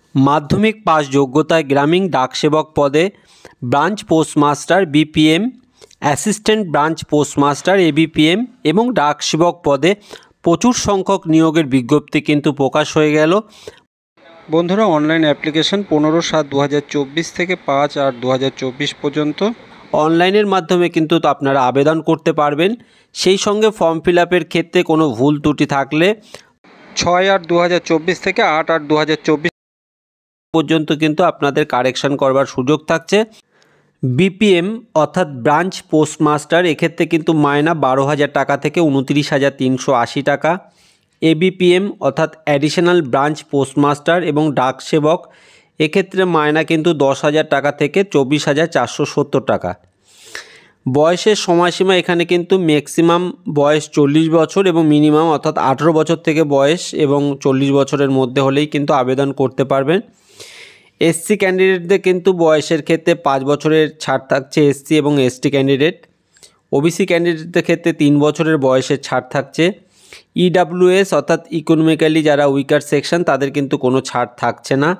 মাধ্যমিক পাস যোগ্যতায় গ্রামীণ ডাকসেবক পদে branch postmaster BPM, assistant branch postmaster ABPM এবং ডাকসেবক পদে প্রচুর সংখ্যক নিয়োগের বিজ্ঞপ্তি কিন্তু প্রকাশ হয়ে গেল। বন্ধুরা, অনলাইন অ্যাপ্লিকেশন 15/7/2024 থেকে 5/8/2024 পর্যন্ত অনলাইনের মাধ্যমে কিন্তু আপনারা আবেদন করতে পারবেন। সেই সঙ্গে ফর্ম ফিল আপের ক্ষেত্রে কোনো ভুল ত্রুটি থাকলে 6/8/2024 থেকে 8/8/2024 পর্যন্ত কিন্তু আপনাদের কারেকশন করবার সুযোগ থাকছে। বিপিএম অর্থাৎ ব্রাঞ্চ পোস্টমাস্টার, এক্ষেত্রে কিন্তু মায়না 12,000 টাকা থেকে 29,380 টাকা। এবিপিএম অর্থাৎ অ্যাডিশনাল ব্রাঞ্চ পোস্টমাস্টার এবং ডাকসেবক, এক্ষেত্রে মায়না কিন্তু 10,000 টাকা থেকে 24,470 টাকা। বয়সের সময়সীমা এখানে কিন্তু ম্যাক্সিমাম বয়স 40 বছর এবং মিনিমাম অর্থাৎ 18 বছর থেকে বয়স এবং 40 বছরের মধ্যে হলেই কিন্তু আবেদন করতে পারবেন। এসসি ক্যান্ডিডেটদের কিন্তু বয়সের ক্ষেত্রে 5 বছরের ছাড় থাকছে এসসি এবং এসটি ক্যান্ডিডেট। ওবিসি ক্যান্ডিডেটদের ক্ষেত্রে 3 বছরের বয়সের ছাড় থাকছে। ইডাব্লিউএস অর্থাৎ ইকোনমিক্যালি যারা উইকার সেকশন, তাদের কিন্তু কোনো ছাড় থাকছে না।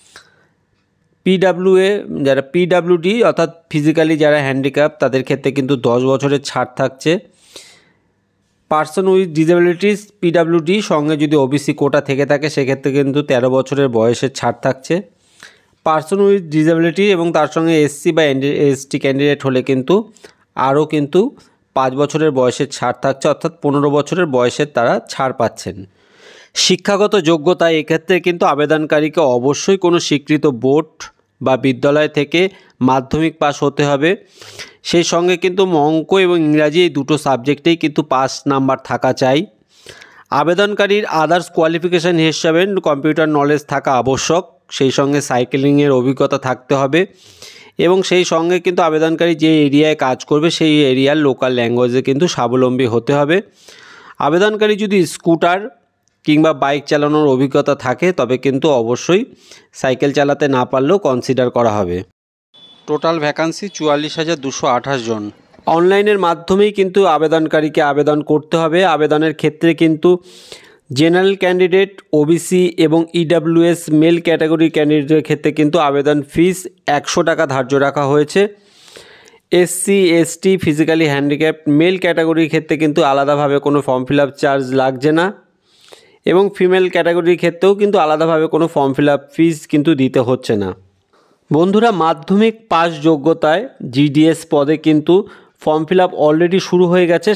পিডাব্লিউডি অর্থাৎ ফিজিক্যালি যারা হ্যান্ডিক্যাপ, তাদের ক্ষেত্রে কিন্তু 10 বছরের ছাড় থাকছে। পার্সন উইথ ডিসেবিলিটিস পিডাব্লিউডি সঙ্গে যদি ওবিসি কোটা থেকে থাকে সেক্ষেত্রে কিন্তু 13 বছরের বয়সের ছাড় থাকছে। পার্সন উইথ ডিসেবিলিটি এবং তার সঙ্গে এসসি বা এসটি ক্যান্ডিডেট হলে কিন্তু আরও কিন্তু 5 বছরের বয়সের ছাড় থাকছে, অর্থাৎ 15 বছরের বয়সের তারা ছাড় পাচ্ছেন। শিক্ষাগত যোগ্যতা, এক্ষেত্রে কিন্তু আবেদনকারীকে অবশ্যই কোনো স্বীকৃত বোর্ড বা বিদ্যালয় থেকে মাধ্যমিক পাস হতে হবে। সেই সঙ্গে কিন্তু অঙ্ক এবং ইংরাজি এই দুটো সাবজেক্টেই কিন্তু 5 নাম্বার থাকা চাই। আবেদনকারীর আদার্স কোয়ালিফিকেশান হিসাবে কম্পিউটার নলেজ থাকা আবশ্যক, সেই সঙ্গে সাইকেলিংয়ের অভিজ্ঞতা থাকতে হবে এবং সেই সঙ্গে কিন্তু আবেদনকারী যে এরিয়ায় কাজ করবে সেই এরিয়ার লোকাল ল্যাঙ্গুয়েজে কিন্তু স্বাবলম্বী হতে হবে। আবেদনকারী যদি স্কুটার কিংবা বাইক চালানোর অভিজ্ঞতা থাকে তবে কিন্তু অবশ্যই, সাইকেল চালাতে না পারলেও কনসিডার করা হবে। টোটাল ভ্যাকান্সি 44,228 জন। অনলাইনের মাধ্যমেই কিন্তু আবেদনকারীকে আবেদন করতে হবে। আবেদনের ক্ষেত্রে কিন্তু জেনারেল ক্যান্ডিডেট, ওবিসি এবং ইডাব্লিউএস মেল ক্যাটাগরি ক্যান্ডিডেটের ক্ষেত্রে কিন্তু আবেদন ফিস 100 টাকা ধার্য রাখা হয়েছে। SC ST physically handicap male ক্যাটাগরির ক্ষেত্রে কিন্তু আলাদাভাবে কোনো ফর্ম ফিল আপ চার্জ লাগছে না এবং ফিমেল ক্যাটাগরির ক্ষেত্রেও কিন্তু আলাদাভাবে কোনো ফর্ম ফিল আপ ফিস কিন্তু দিতে হচ্ছে না। বন্ধুরা, মাধ্যমিক পাস যোগ্যতায় জিডিএস পদে কিন্তু ফর্ম ফিল আপ অলরেডি শুরু হয়ে গেছে।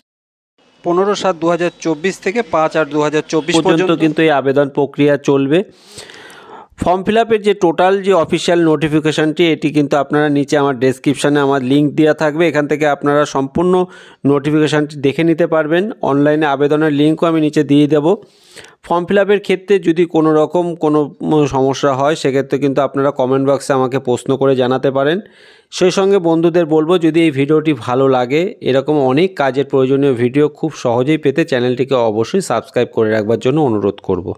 15/7/2024 থেকে 5/8/2024 পর্যন্ত কিন্তু এই আবেদন প্রক্রিয়া চলবে। ফর্ম ফিল আপের যে টোটাল যে অফিসিয়াল নোটিফিকেশানটি, এটি কিন্তু আপনারা নিচে আমার ডেসক্রিপশানে আমার লিঙ্ক দেওয়া থাকবে, এখান থেকে আপনারা সম্পূর্ণ নোটিফিকেশানটি দেখে নিতে পারবেন। অনলাইনে আবেদনের লিঙ্কও আমি নিচে দিয়ে দেব। ফর্ম ফিল আপের ক্ষেত্রে যদি কোনো রকম কোনো সমস্যা হয় সেক্ষেত্রে কিন্তু আপনারা কমেন্ট বক্সে আমাকে প্রশ্ন করে জানাতে পারেন। সেই সঙ্গে বন্ধুদের বলবো, যদি এই ভিডিওটি ভালো লাগে, এরকম অনেক কাজের প্রয়োজনীয় ভিডিও খুব সহজেই পেতে চ্যানেলটিকে অবশ্যই সাবস্ক্রাইব করে রাখবার জন্য অনুরোধ করব।